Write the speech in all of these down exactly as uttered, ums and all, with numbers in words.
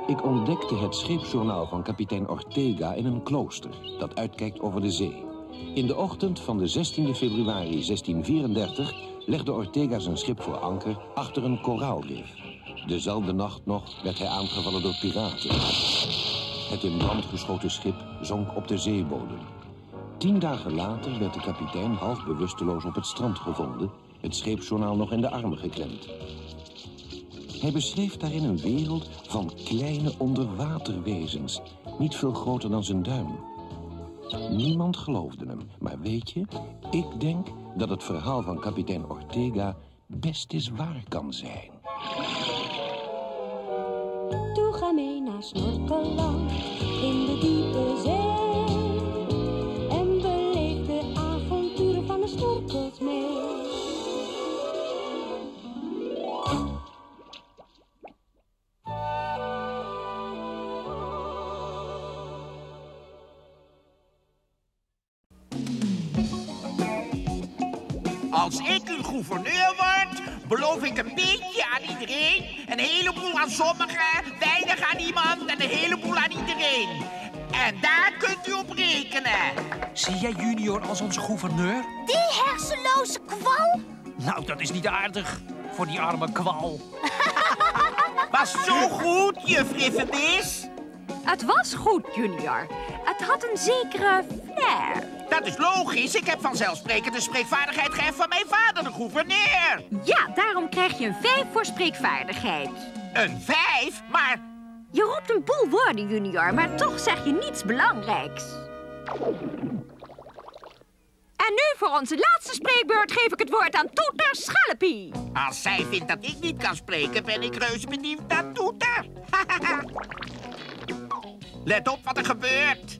Ik ontdekte het scheepsjournaal van kapitein Ortega in een klooster dat uitkijkt over de zee. In de ochtend van de zestiende februari zestien vierendertig legde Ortega zijn schip voor anker achter een koraalrif. Dezelfde nacht nog werd hij aangevallen door piraten. Het in brand geschoten schip zonk op de zeebodem. Tien dagen later werd de kapitein half bewusteloos op het strand gevonden, het scheepsjournaal nog in de armen geklemd. Hij beschreef daarin een wereld van kleine onderwaterwezens, niet veel groter dan zijn duim. Niemand geloofde hem, maar weet je, ik denk dat het verhaal van kapitein Ortega best eens waar kan zijn. Toe ga mee naar Snorkeland in de diepe zee en beleef de avonturen van de snorkels mee. Als ik uw gouverneur word, beloof ik een beetje aan iedereen, een heleboel aan sommigen, weinig aan iemand en een heleboel aan iedereen. En daar kunt u op rekenen. Zie jij Junior als onze gouverneur? Die hersenloze kwal? Nou, dat is niet aardig voor die arme kwal. Was zo goed, juf Riffenbees? Het was goed, Junior. Het had een zekere flair. Dat is logisch. Ik heb vanzelfsprekend de spreekvaardigheid geërfd van mijn vader, de gouverneur. Ja, daarom krijg je een vijf voor spreekvaardigheid. Een vijf? Maar... Je roept een boel woorden, Junior, maar toch zeg je niets belangrijks. En nu voor onze laatste spreekbeurt geef ik het woord aan Toeter Schellepie. Als zij vindt dat ik niet kan spreken, ben ik reuze benieuwd naar Toeter. Let op wat er gebeurt.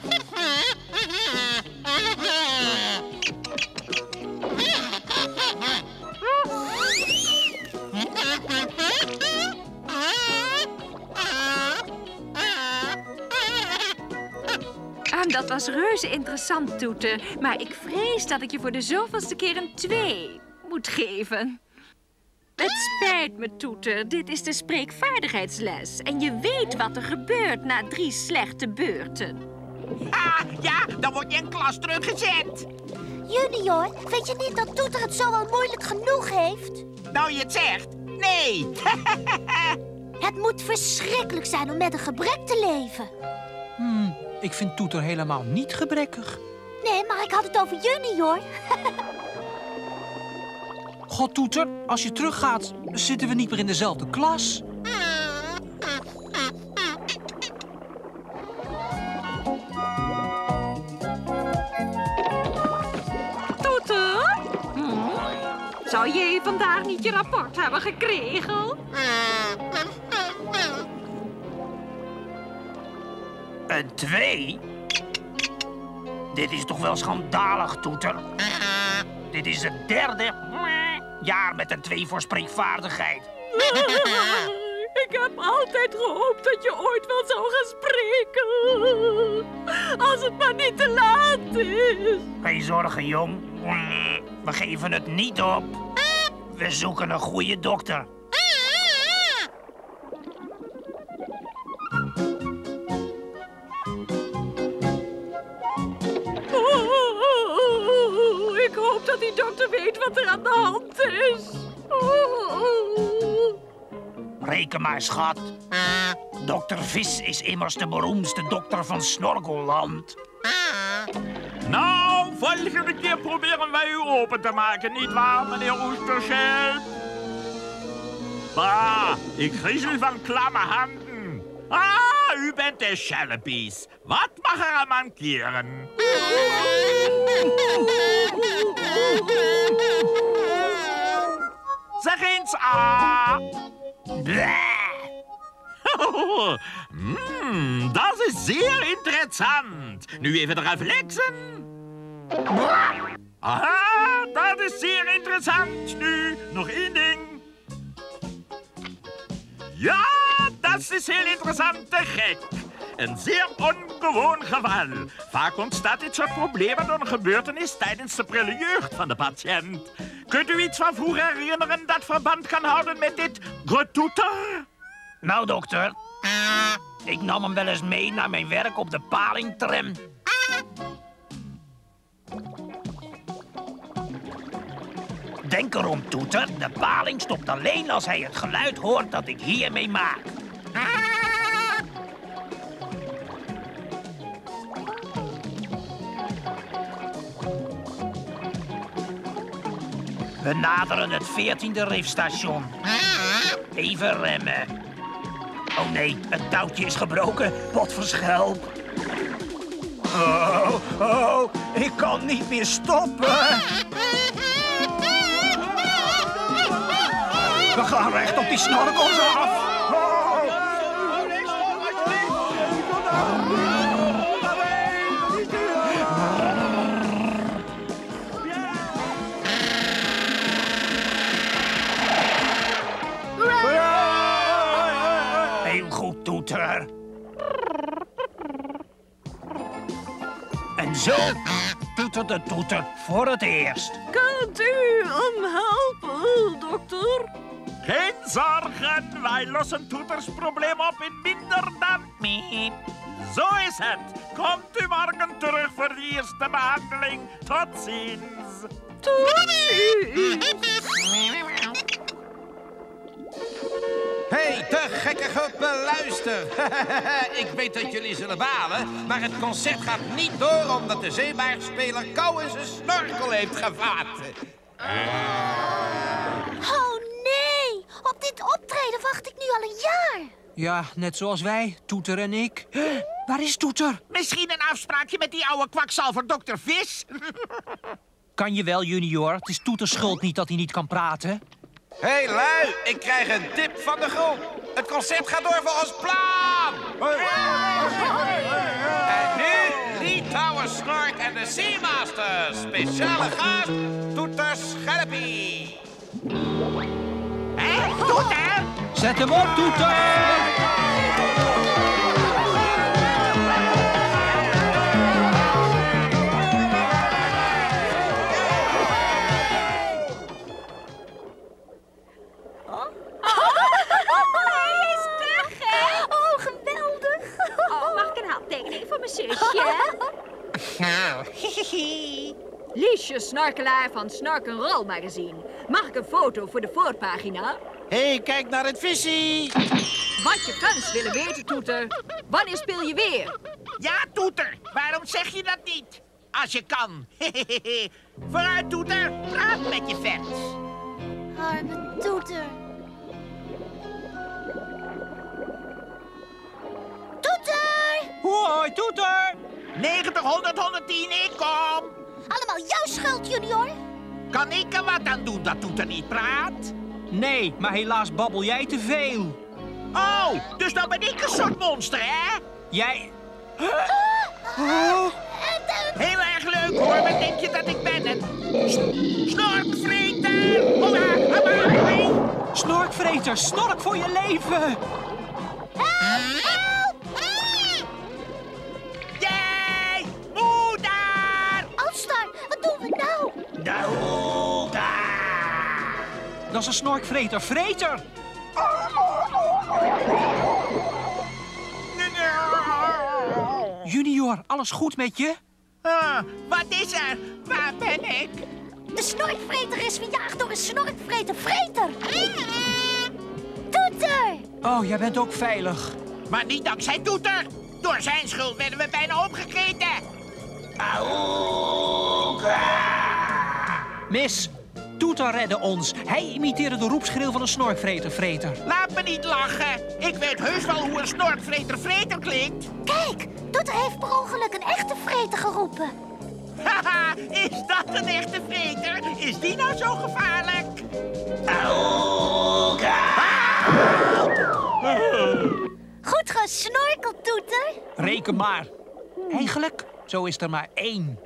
En dat was reuze interessant, Toeter. Maar ik vrees dat ik je voor de zoveelste keer een twee moet geven. Het spijt me, Toeter. Dit is de spreekvaardigheidsles. En je weet wat er gebeurt na drie slechte beurten. Ah, ja, dan word je in klas teruggezet. Junior, vind je niet dat Toeter het zo wel moeilijk genoeg heeft? Nou je het zegt, nee. Het moet verschrikkelijk zijn om met een gebrek te leven. Hmm, ik vind Toeter helemaal niet gebrekkig. Nee, maar ik had het over Junior. God, Toeter, als je teruggaat, zitten we niet meer in dezelfde klas. Toeter? Hm? Zou jij vandaag niet je rapport hebben gekregen? Een twee? Dit is toch wel schandalig, Toeter? Dit is het derde jaar met een twee voor spreekvaardigheid. Ik heb altijd gehoopt dat je ooit wel zou gaan spreken. Als het maar niet te laat is. Geen zorgen, jong. We geven het niet op. We zoeken een goede dokter. Oh, ik hoop dat die dokter weet wat er aan de hand is. Oh. Reken maar, schat. Dokter Vis is immers de beroemdste dokter van Snorkelland. Nou, volgende keer proberen wij u open te maken, nietwaar, meneer Oesterschelp? Bah, ik griezel van klamme handen. Ah, u bent de Schellepies. Wat mag er aan mankeren? Zeg eens ah. Mm, dat is zeer interessant. Nu even de reflexen. Aha, dat is zeer interessant. Nu nog één ding. Ja, dat is heel interessant, te gek. Een zeer ongewoon geval. Vaak ontstaat dit soort problemen door een gebeurtenis tijdens de prille jeugd van de patiënt. Kunt u iets van vroeger herinneren dat verband kan houden met dit getoeter? Nou, dokter. Ik nam hem wel eens mee naar mijn werk op de palingtram. Denk erom, Toeter. De paling stopt alleen als hij het geluid hoort dat ik hiermee maak. We naderen het veertiende rifstation. Even remmen. Oh nee, het touwtje is gebroken. Potverschelp. Oh, oh, ik kan niet meer stoppen. We gaan recht op die snorkels af. Heel goed, Toeter. En zo toeterde Toeter voor het eerst. Kunt u hem helpen, dokter? Geen zorgen, wij lossen Toeters probleem op in minder dan miep. Zo is het. Komt u morgen terug voor de eerste behandeling. Tot ziens. Tot ziens. Hey, te gekke groepen, luister. Ik weet dat jullie zullen balen, maar het concert gaat niet door omdat de zeebaarspeler kou in zijn snorkel heeft gevat. Oh nee, op dit optreden wacht ik nu al een jaar. Ja, net zoals wij, Toeter en ik. Waar is Toeter? Misschien een afspraakje met die oude kwakzalver dokter Vis? Kan je wel, junior. Het is Toeters schuld niet dat hij niet kan praten. Hé hey, lui, ik krijg een tip van de groep. Het concert gaat door volgens plan. En nu Litouwen Snork en de Seamasters. Speciale gast, Toeter Scherpie. Hé, Toeter? Zet hem op, Toeter! Oh, geweldig. Oh, mag ik een handtekening voor mijn zusje? Liesje Snorkelaar van Snorkenroll magazine. Mag ik een foto voor de voorpagina? Hé, hey, kijk naar het visie. Wat je fans willen weten, Toeter. Wanneer speel je weer? Ja, Toeter. Waarom zeg je dat niet? Als je kan. Vooruit, Toeter. Praat met je fans. Arme Toeter. Toeter! Hoi, Toeter! negentig, honderd, honderdtien, ik kom. Allemaal jouw schuld, junior. Kan ik er wat aan doen dat Toeter niet praat? Nee, maar helaas babbel jij te veel. Oh, dus dan ben ik een soort monster, hè? Jij... Heel erg leuk, hoor. Wat denk je dat ik ben? Een s- snorkvreter! Hola, amai! Snorkvreter, snork voor je leven! Jij! Moeder! Alstar, wat doen we nou? Dahoeda! Dat is een snorkvreter. Vreter! Junior, alles goed met je? Ah, wat is er? Waar ben ik? De snorkvreter is verjaagd door een snorkvreter. Vreter! Toeter! Oh, jij bent ook veilig. Maar niet dankzij Toeter. Door zijn schuld werden we bijna opgegeten. Mis, Toeter redde ons. Hij imiteerde de roepschreeuw van een snorkvreter, Vreter. Laat me niet lachen. Ik weet heus wel hoe een snorkvreter vreter klinkt. Kijk, Toeter heeft per ongeluk een echte vreter geroepen. Haha, is dat een echte vreter? Is die nou zo gevaarlijk? Goed gesnorkeld, Toeter. Reken maar. Eigenlijk, zo is er maar één.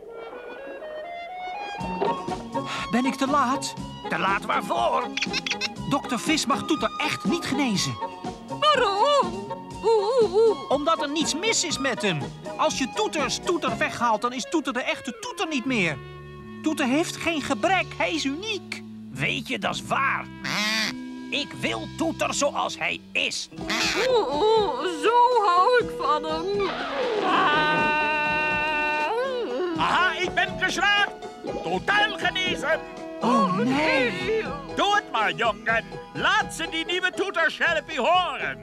Ben ik te laat? Te laat waarvoor? Dokter Vis mag Toeter echt niet genezen. Waarom? Oeh, oeh, oeh. Omdat er niets mis is met hem. Als je Toeters Toeter weghaalt, dan is Toeter de echte Toeter niet meer. Toeter heeft geen gebrek, hij is uniek. Weet je, dat is waar. Ik wil Toeter zoals hij is. Oh, oh, zo hou ik van hem. Aha, ik ben geslaagd. Totaal genezen. Oh, nee. Doe het maar, jongen. Laat ze die nieuwe toetershelpie horen.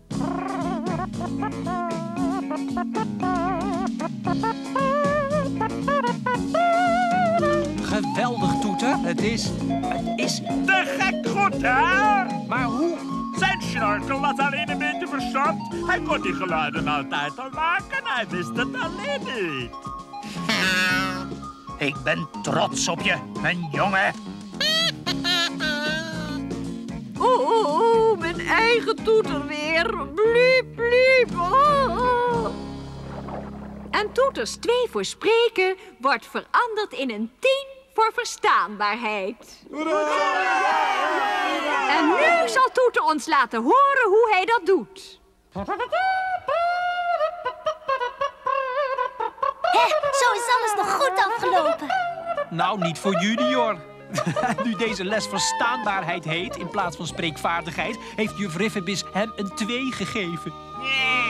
Geweldig, Toeter. Het is... Het is... Te gek goed, hè? Maar hoe? Zijn snorkel was alleen een beetje verstopt. Hij kon die geluiden altijd al maken. Hij wist het alleen niet. Ik ben trots op je, mijn jongen. Oh, oh, oh, mijn eigen Toeter weer. Bliep, bliep. Oh, oh. En Toeters twee voor spreken wordt veranderd in een tien voor verstaanbaarheid. En nu zal Toeter ons laten horen hoe hij dat doet. Hé, zo is alles nog goed afgelopen. Nou, niet voor Junior. Nu deze les verstaanbaarheid heet in plaats van spreekvaardigheid, heeft juf Riffebis hem een twee gegeven. Nee.